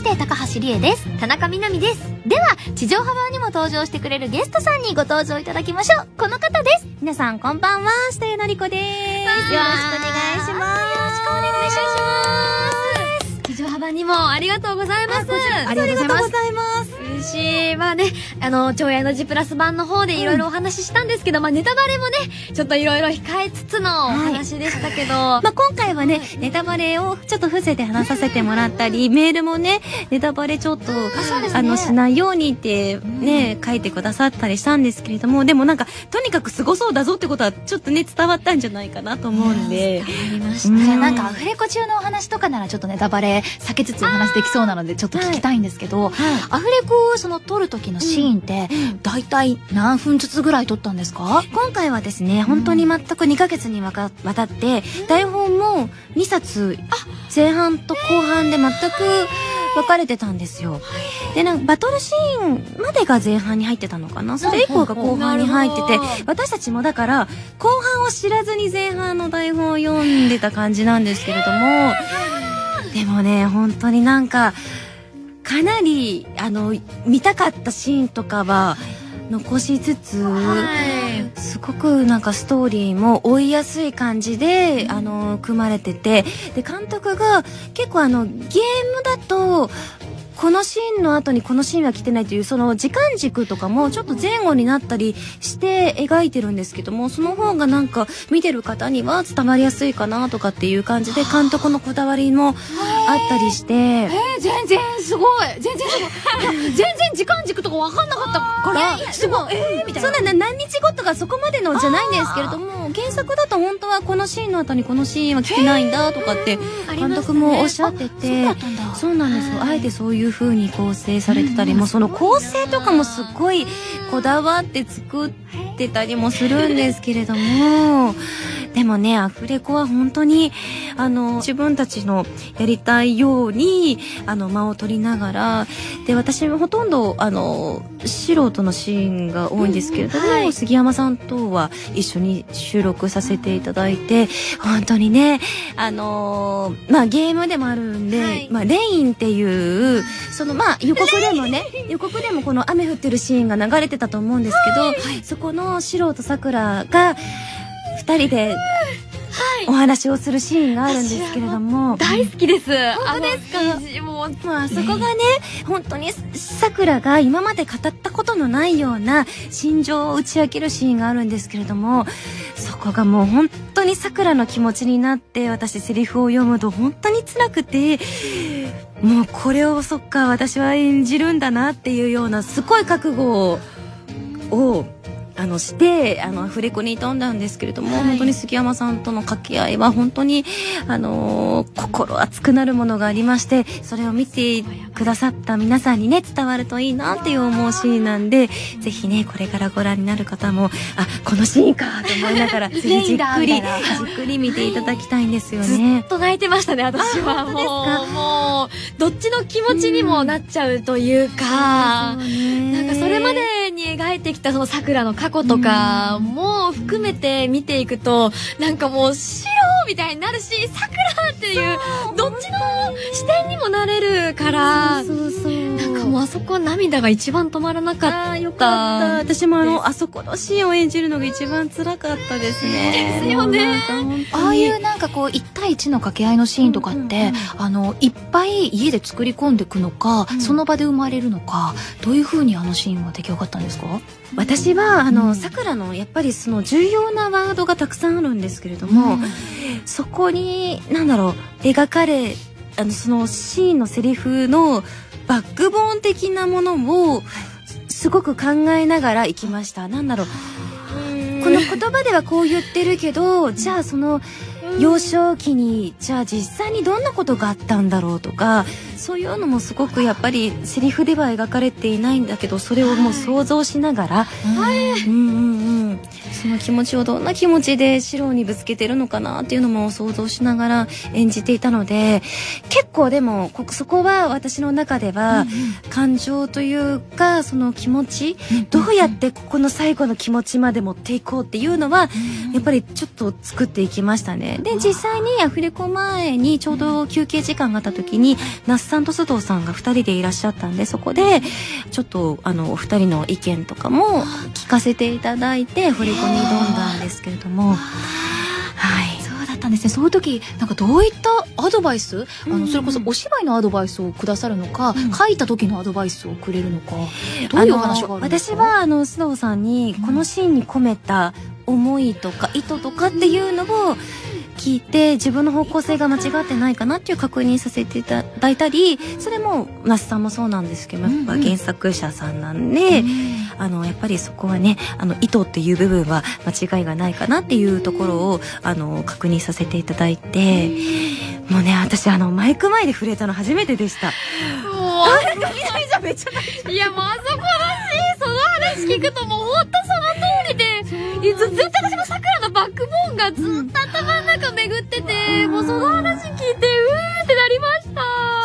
て高橋理恵です。 田中みなみです。 では地上波版にも登場してくれるゲストさんにご登場いただきましょう。この方です。 皆さんこんばんは、下谷のりこです。 よろしくお願いします。よろしくお願いします。 地上波版にもありがとうございます。 ありがとうございます。 嬉しい。まあね、超エナジープラス版の方でいろいろお話ししたんですけど、まあネタバレもね、ちょっといろいろ控えつつのお話でしたけど、まあ今回はね、ネタバレをちょっと伏せて話させてもらったり、メールもね、ネタバレちょっと、しないようにってね、書いてくださったりしたんですけれども、でもなんか、とにかくすごそうだぞってことは、ちょっとね、伝わったんじゃないかなと思うんで。 伝わりました。じゃあなんかアフレコ中のお話とかならちょっとネタバレ避けつつお話できそうなので、ちょっと聞きたいんですけど、アフレコを撮る時のシーンって、だいたい何分ずつぐらい撮ったんですか？ 今回はですね、本当に全く2ヶ月にわたって、台本も2冊、前半と後半で全く分かれてたんですよ。で、なんかバトルシーンまでが前半に入ってたのかな、それ以降が後半に入ってて、私たちもだから後半を知らずに前半の台本を読んでた感じなんですけれども、でもね、本当になんかかなり見たかったシーンとかは残しつつ、すごくなんかストーリーも追いやすい感じで組まれてて、で監督が結構ゲームだとこのシーンの後にこのシーンは来てないというその時間軸とかもちょっと前後になったりして描いてるんですけども、その方がなんか見てる方には伝わりやすいかなとかっていう感じで監督のこだわりもあったりして、 全然すごい、全然時間軸とか分かんなかったからすごいみたいな。 そんな何日後とかそこまでのじゃないんですけれども、原作だと本当はこのシーンの後にこのシーンは来てないんだとかって監督もおっしゃってて、そうなんですよ。あえてそういう風に構成されてたりも、その構成とかもすごいこだわって作ってたりもするんですけれども、でもね、アフレコは本当に自分たちのやりたいように間を取りながら、で私もほとんど素人のシーンが多いんですけれども、杉山さんとは一緒に収録させていただいて、本当にねまあゲームでもあるんで、まあレインっていうそのまあ予告でもこの雨降ってるシーンが流れてたと思うんですけど、そこの素人さくらが2人でお話をするシーンがあるんですけれども、 大好きです。 本当ですか？もうまあそこがね、本当にさくらが今まで語ったことのないような心情を打ち明けるシーンがあるんですけれども、そこがもう本当にさくらの気持ちになって、私セリフを読むと本当に辛くて、もうこれをそっか私は演じるんだなっていうようなすごい覚悟をしてアフレコに挑んだんですけれども、本当に杉山さんとの掛け合いは本当に心熱くなるものがありまして、それを見てくださった皆さんにね伝わるといいなっていう思うシーンなんで、ぜひねこれからご覧になる方もこのシーンかと思いながらぜひじっくり見ていただきたいんですよね。 ずっと泣いてましたね、私は。もうどっちの気持ちにもなっちゃうというか、なんかそれまでに描いてきたその桜の過去とかも含めて見ていくと、なんかもう白みたいになるし、桜っていうどっちの視点にもなれるから、なんかもうあそこは涙が一番止まらなかった。 よかった。私もあそこのシーンを演じるのが一番辛かったですね。 ですよね。ああいうなんかこう1対1の掛け合いのシーンとかって、いっぱい家で作り込んでいくのか、その場で生まれるのか、どういう風にシーンは出来上がったんですか？ 私はさくらのやっぱりその重要なワードがたくさんあるんですけれども、そこに描かれそのシーンのセリフのバックボーン的なものをすごく考えながら行きました。この言葉ではこう言ってるけど、じゃあその幼少期にじゃあ実際にどんなことがあったんだろうとか、そういうのもすごくやっぱりセリフでは描かれていないんだけど、それをもう想像しながら、その気持ちをどんな気持ちでシロにぶつけてるのかなっていうのも想像しながら演じていたので、結構でもそこは私の中では感情というかその気持ち、どうやってここの最後の気持ちまで持っていこうっていうのはやっぱりちょっと作っていきましたね。で実際にアフレコ前にちょうど休憩時間があった時に那須さんと須藤さんが2人でいらっしゃったんで、そこでちょっとお二人の意見とかも聞かせていただいて惚れ込み挑んだんですけれども、はい、 そうだったんですね。そういう時なんかどういったアドバイス、それこそお芝居のアドバイスをくださるのか、書いた時のアドバイスをくれるのか、どういうお話があるんですか？ 私は須藤さんにこのシーンに込めた思いとか意図とかっていうのを聞いて、自分の方向性が間違ってないかなっていう確認させていただいたり、それも那須さんもそうなんですけど、やっぱ原作者さんなんで、やっぱりそこはね意図っていう部分は間違いがないかなっていうところを確認させていただいて、もうね私マイク前で触れたの初めてでした。もうみなみちゃんめっちゃいやもうあそこだし、その話聞くともうほんとその通りで、ずっと私もさくらのバックボーンがずっと頭の中巡ってて、もうその話聞いてうーってなりました。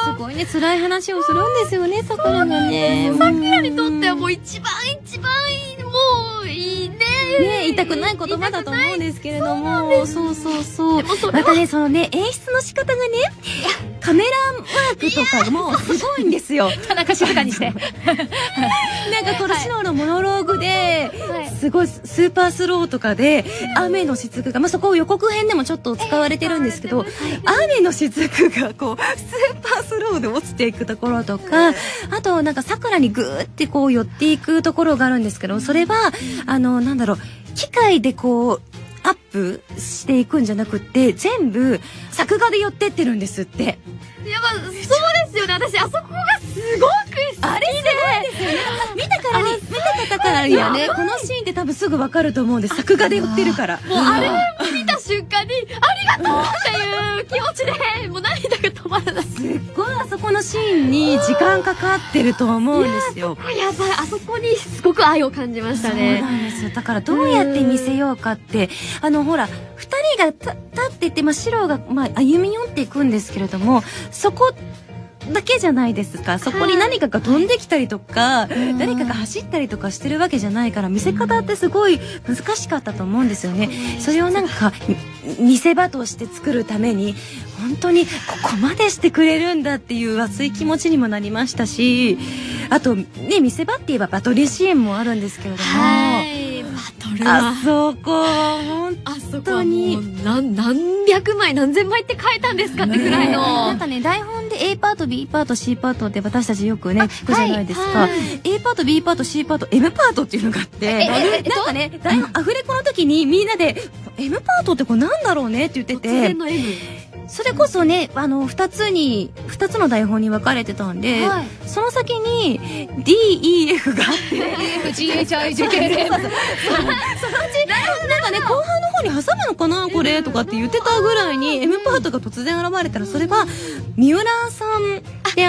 すごいね辛い話をするんですよね、さくらがね。 さくらにとってはもう一番もういいね。 言いたくない言葉だと思うんですけれども、そうまたねそのね演出の仕方がね、カメラワークとかもすごいんですよ。 田中静かにしてなんかトルシノーのモノローグで、すごいスーパースローとかで雨の雫が、そこを予告編でもちょっと使われてるんですけど、雨の雫がこうスーパースローで落ちていくところとか、あとなんか桜にグーってこう寄っていくところがあるんですけど、それはなんだろう、機械でこうアップしていくんじゃなくって、全部作画で寄ってってるんですって。 いやそうですよね。私あそこがすごく好きで、 あれすごいですよね。見た方からにはね、このシーンって多分すぐ分かると思うんです。作画で寄ってるから。 もうあれ見た瞬間にありがとうっていう気持ちでもう涙が止まらない。 すっごいあそこのシーンに時間かかってると思うんですよ。 やばい、あそこにすごく愛を感じましたね。 そうなんですよ。だからどうやって見せようかって、ほら2人が立ってて、白が歩み寄っていくんですけれども、そこだけじゃないですか。そこに何かが飛んできたりとか、誰かが走ったりとかしてるわけじゃないから、見せ方ってすごい難しかったと思うんですよね。それをなんか見せ場として作るために本当にここまでしてくれるんだっていう熱い気持ちにもなりましたし、あとね、見せ場って言えばバトルシーンもあるんですけれども、 バトルはあそこ本当に何百枚何千枚って書いたんですかってくらいの、 なんかね、台本で A パート B パート C パートって私たちよくね聞くじゃないですか。A パート B パート C パート M パートっていうのがあって、なんかね台本アフレコの時にみんなで M パートってこれなんだろうねって言ってて、 突然の M、 それこそね2つの台本に分かれてたんで、その先に DEF があって GHIJKLM そのうちなんかね後半の方に挟むのかなこれとかって言ってたぐらいに M パートが突然現れたら、それは三浦さんで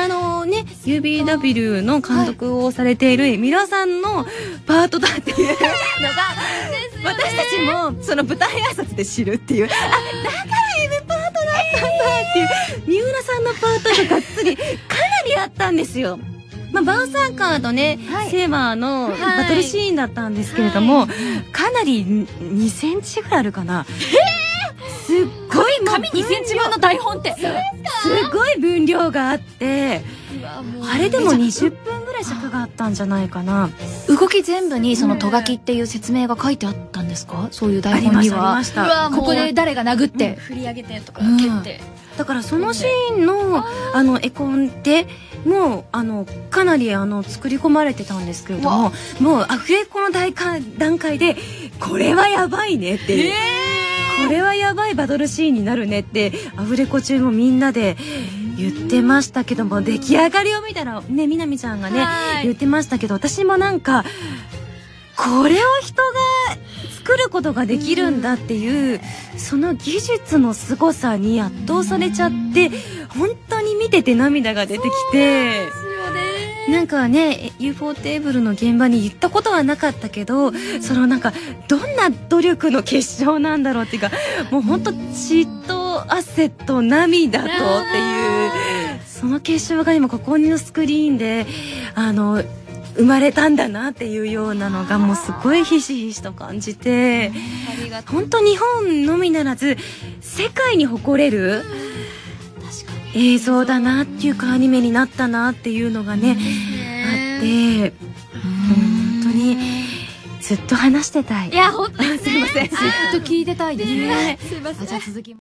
UBW の監督をされている三浦さんのパートだっていうのが私たちもその舞台挨拶で知るっていう、だから M パートだったんだっていう、三浦さんのパートががっつりかなりあったんですよ。バーサーカーとね、セーバーのバトルシーンだったんですけれども、かなり2センチぐらいあるかな。すっごい紙2センチ分の台本ってすごい分量があって、あれでも20分ぐらい尺があったんじゃないかな。 動き全部にそのト書きっていう説明が書いてあったんですか？そういう台本には。 ありましたここで誰が殴って振り上げてとか蹴って、 だからそのシーンの絵コンテもかなり作り込まれてたんですけれども、もうアフレコの段階でこれはやばいねっていう、これはやばいバトルシーンになるねってアフレコ中もみんなで言ってましたけども、出来上がりを見たらね、みなみちゃんがね言ってましたけど、私もなんかこれを人が作ることができるんだっていうその技術の凄さに圧倒されちゃって、本当に見てて涙が出てきて、なんかね UFO テーブルの現場に行ったことはなかったけど、そのなんかどんな努力の結晶なんだろうっていうか、もう本当血と汗と涙とっていうその結晶が今ここのスクリーンで生まれたんだなっていうようなのがもうすごいひしひしと感じて、本当日本のみならず世界に誇れる映像だなっていうかアニメになったなっていうのがね、あって本当にずっと話してたい。 いや、本当にすいません。ずっと聞いてたいですね。 すいません。 じゃあ続き